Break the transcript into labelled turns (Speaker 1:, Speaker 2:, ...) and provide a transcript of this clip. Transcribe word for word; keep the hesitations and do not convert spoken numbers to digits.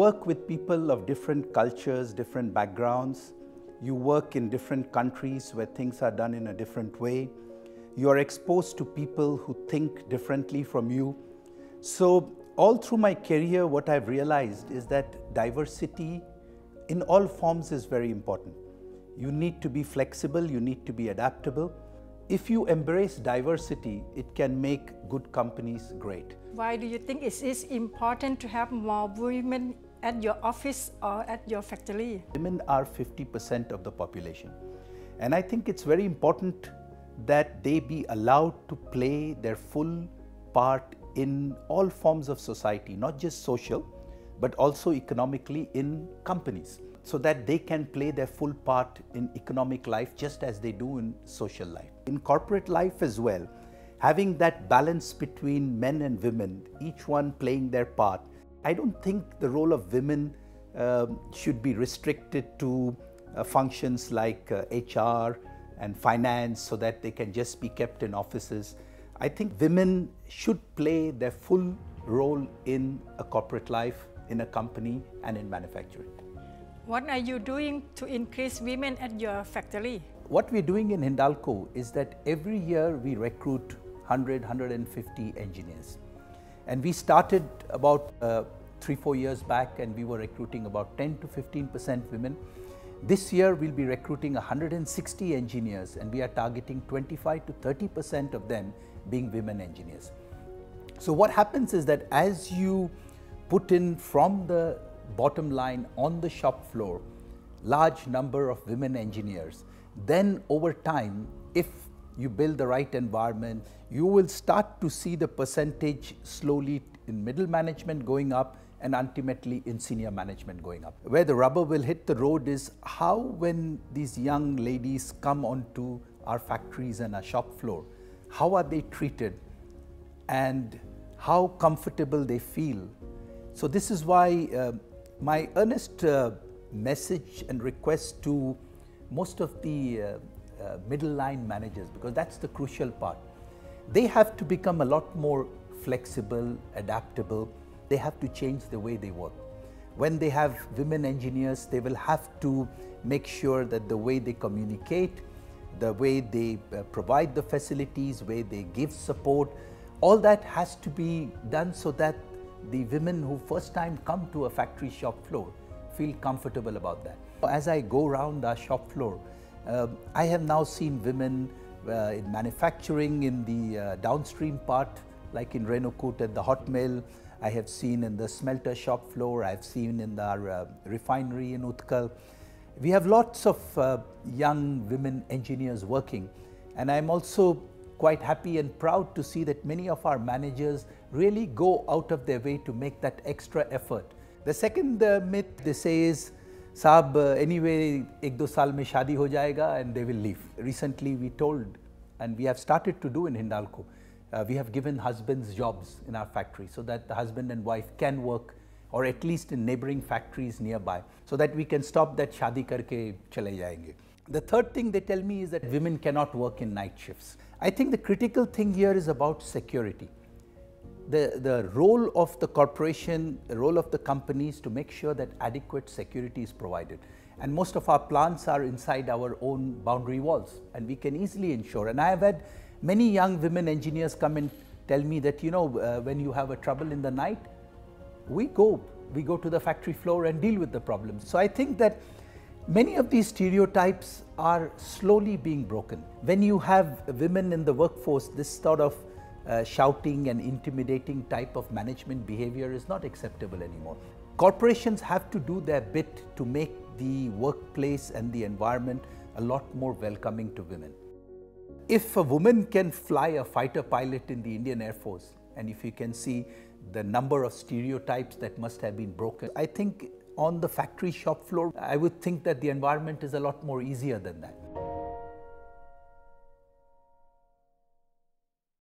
Speaker 1: work with people of different cultures, different backgrounds. You work in different countries where things are done in a different way. You are exposed to people who think differently from you. So all through my career, what I've realized is that diversity in all forms is very important. You need to be flexible, you need to be adaptable. If you embrace diversity, it can make good companies great.
Speaker 2: Why do you think it is important to have more women at your office or at your factory?
Speaker 1: Women are fifty percent of the population. And I think it's very important that they be allowed to play their full part in all forms of society, not just social, but also economically in companies, so that they can play their full part in economic life just as they do in social life. In corporate life as well, having that balance between men and women, each one playing their part. I don't think the role of women uh, should be restricted to uh, functions like uh, H R and finance so that they can just be kept in offices. I think women should play their full role in a corporate life, in a company and in manufacturing.
Speaker 2: What are you doing to increase women at your factory?
Speaker 1: What we're doing in Hindalco is that every year we recruit one hundred, one hundred fifty engineers. And we started about uh, three, four years back, and we were recruiting about ten to fifteen percent women. This year we'll be recruiting one hundred sixty engineers, and we are targeting twenty-five to thirty percent of them being women engineers. So what happens is that as you put in from the bottom line on the shop floor, large number of women engineers, then over time, if you build the right environment, you will start to see the percentage slowly in middle management going up and ultimately in senior management going up. Where the rubber will hit the road is how, when these young ladies come onto our factories and our shop floor, how are they treated and how comfortable they feel. So this is why uh, my earnest uh, message and request to most of the uh, uh, middle line managers, because that's the crucial part. They have to become a lot more flexible, adaptable. They have to change the way they work. When they have women engineers, they will have to make sure that the way they communicate, the way they uh, provide the facilities, way they give support, all that has to be done so that the women who first time come to a factory shop floor feel comfortable about that. As I go around our shop floor, uh, I have now seen women uh, in manufacturing, in the uh, downstream part, like in Renukut at the hot mill. I have seen in the smelter shop floor, I have seen in our uh, refinery in Utkal. We have lots of uh, young women engineers working, and I'm also quite happy and proud to see that many of our managers really go out of their way to make that extra effort. The second uh, myth they say is, Saab, uh, anyway, ek do saal mein shaadi ho jayega, and they will leave. Recently we told, and we have started to do in Hindalco, uh, we have given husbands jobs in our factory so that the husband and wife can work, or at least in neighboring factories nearby, so that we can stop that shaadi karke chale jayenge. The third thing they tell me is that women cannot work in night shifts. I think the critical thing here is about security. The, the role of the corporation, the role of the companies to make sure that adequate security is provided. And most of our plants are inside our own boundary walls, and we can easily ensure. And I have had many young women engineers come and tell me that, you know, uh, when you have a trouble in the night, we go, we go to the factory floor and deal with the problems. So I think that many of these stereotypes are slowly being broken. When you have women in the workforce, this sort of uh, shouting and intimidating type of management behavior is not acceptable anymore. Corporations have to do their bit to make the workplace and the environment a lot more welcoming to women. If a woman can fly a fighter pilot in the Indian Air Force, and if you can see the number of stereotypes that must have been broken, I think on the factory shop floor, I would think that the environment is a lot more easier than that.